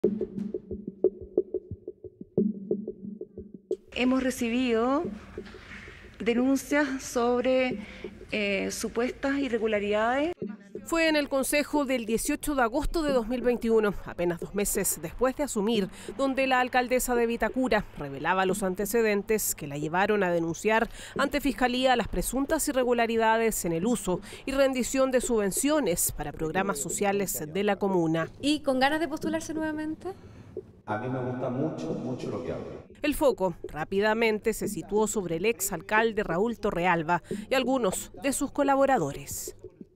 Hemos recibido denuncias sobre supuestas irregularidades. Fue en el Consejo del 18 de agosto de 2021, apenas 2 meses después de asumir, donde la alcaldesa de Vitacura revelaba los antecedentes que la llevaron a denunciar ante Fiscalía las presuntas irregularidades en el uso y rendición de subvenciones para programas sociales de la comuna. ¿Y con ganas de postularse nuevamente? A mí me gusta mucho lo que hago. El foco rápidamente se situó sobre el exalcalde Raúl Torrealba y algunos de sus colaboradores.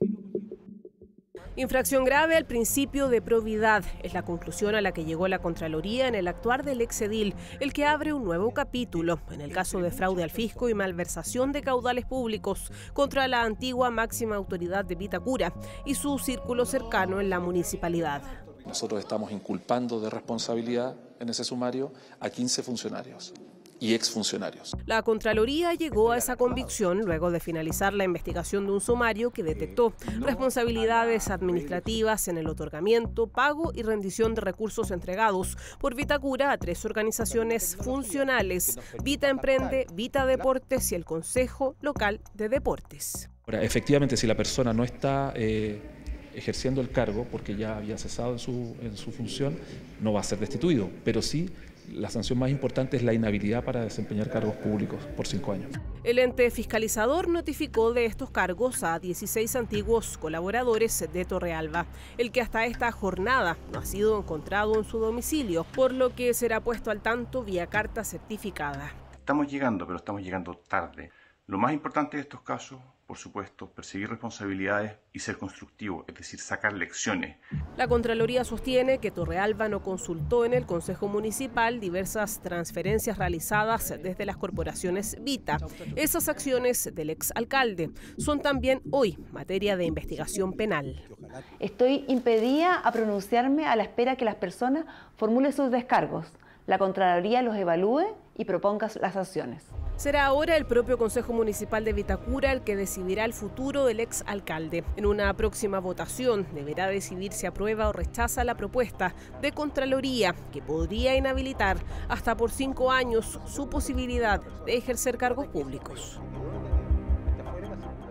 Infracción grave al principio de probidad es la conclusión a la que llegó la Contraloría en el actuar del exedil, el que abre un nuevo capítulo en el caso de fraude al fisco y malversación de caudales públicos contra la antigua máxima autoridad de Vitacura y su círculo cercano en la municipalidad. Nosotros estamos inculpando de responsabilidad en ese sumario a 15 funcionarios y exfuncionarios. La Contraloría llegó a esa convicción luego de finalizar la investigación de un sumario que detectó responsabilidades administrativas en el otorgamiento, pago y rendición de recursos entregados por Vitacura a 3 organizaciones funcionales: Vita Emprende, Vita Deportes y el Consejo Local de Deportes. Ahora, efectivamente, si la persona no está ejerciendo el cargo porque ya había cesado en su función, no va a ser destituido, pero sí la sanción más importante es la inhabilidad para desempeñar cargos públicos por 5 años. El ente fiscalizador notificó de estos cargos a 16 antiguos colaboradores de Torrealba, el que hasta esta jornada no ha sido encontrado en su domicilio, por lo que será puesto al tanto vía carta certificada. Estamos llegando, pero estamos llegando tarde. Lo más importante de estos casos, por supuesto, perseguir responsabilidades y ser constructivo, es decir, sacar lecciones. La Contraloría sostiene que Torrealba no consultó en el Consejo Municipal diversas transferencias realizadas desde las corporaciones Vita. Esas acciones del exalcalde son también hoy materia de investigación penal. Estoy impedida a pronunciarme a la espera que las personas formulen sus descargos. La Contraloría los evalúe y proponga las sanciones. Será ahora el propio Consejo Municipal de Vitacura el que decidirá el futuro del exalcalde. En una próxima votación deberá decidir si aprueba o rechaza la propuesta de Contraloría, que podría inhabilitar hasta por 5 años su posibilidad de ejercer cargos públicos.